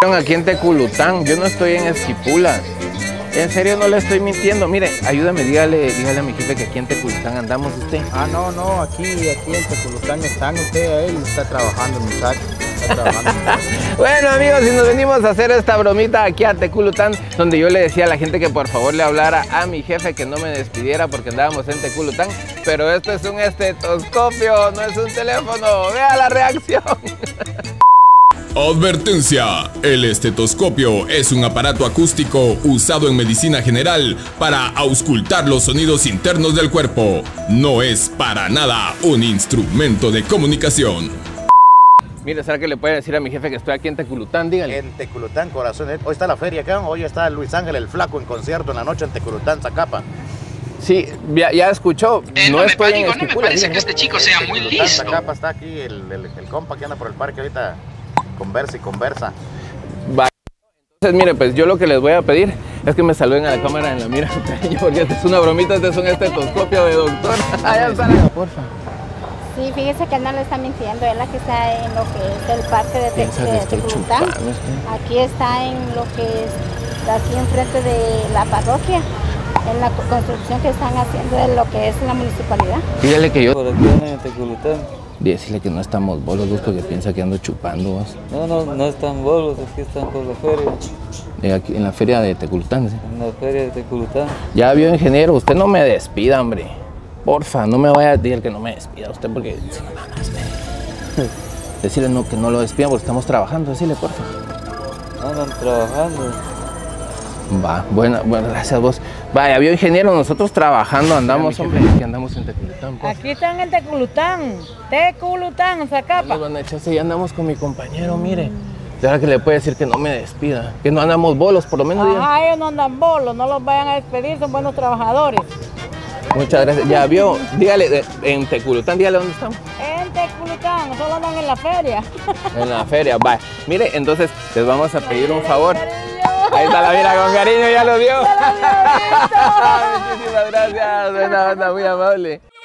Aquí en Teculután, yo no estoy en Esquipula. En serio, no le estoy mintiendo. Mire, ayúdame, dígale a mi jefe que aquí en Teculután andamos usted. Ah, no, aquí en Teculután están usted, él está trabajando, muchacho. Bueno, amigos, y nos venimos a hacer esta bromita aquí a Teculután, donde yo le decía a la gente que por favor le hablara a mi jefe, que no me despidiera porque andábamos en Teculután. Pero esto es un estetoscopio, no es un teléfono. Vea la reacción. Advertencia: el estetoscopio es un aparato acústico usado en medicina general para auscultar los sonidos internos del cuerpo. No es para nada un instrumento de comunicación. Mire, ¿será que le puede decir a mi jefe que estoy aquí en Teculután? Dígale. En Teculután, corazón. Hoy está la feria acá, hoy está Luis Ángel el Flaco en concierto en la noche en Teculután, Zacapa. Sí, ya escuchó. No me parece que este chico sea muy listo. Zacapa está aquí el compa que anda por el parque ahorita. Conversa y conversa. Vale. Entonces, mire, pues yo lo que les voy a pedir es que me saluden a la cámara en la mira, porque esta es una bromita, este es un estetoscopio de doctor. Allá está. Porfa. Sí, fíjese que no le está mintiendo, es la que está en lo que es el parque de Teculután. Aquí está en lo que es, aquí enfrente de la parroquia, en la construcción que están haciendo de lo que es la municipalidad. Dígale que yo... Por aquí en Teculután. Decirle que no estamos bolos, busco que piensa que ando chupando. ¿Vos? No están bolos, aquí están por la feria. Aquí, en la feria de Teculután, ¿sí? En la feria de Teculután. Ya vio, ingeniero, usted no me despida, hombre. Porfa, no me vaya a decir que no me despida usted porque si no me van a despedir. Decirle no, que no lo despida porque estamos trabajando, decirle, porfa. Andan trabajando. Va, bueno, gracias a vos. Vaya, vio, ingeniero, nosotros trabajando andamos, hombre. Aquí andamos en Teculután. Porfa. Aquí están en Teculután, Zacapa. Bueno, ya andamos con mi compañero, mire. ¿Será que le puede decir que no me despida? Que no andamos bolos, por lo menos. Ajá, ellos no andan bolos, no los vayan a despedir, son buenos trabajadores. Muchas gracias. Ya vio, dígale, en Teculután, dígale dónde estamos. En Teculután, solo andan en la feria. En la feria, vaya. Mire, entonces les vamos a pedir un favor. Ahí está la mira con cariño, ya lo vio. Muchísimas gracias, buena onda, muy amable.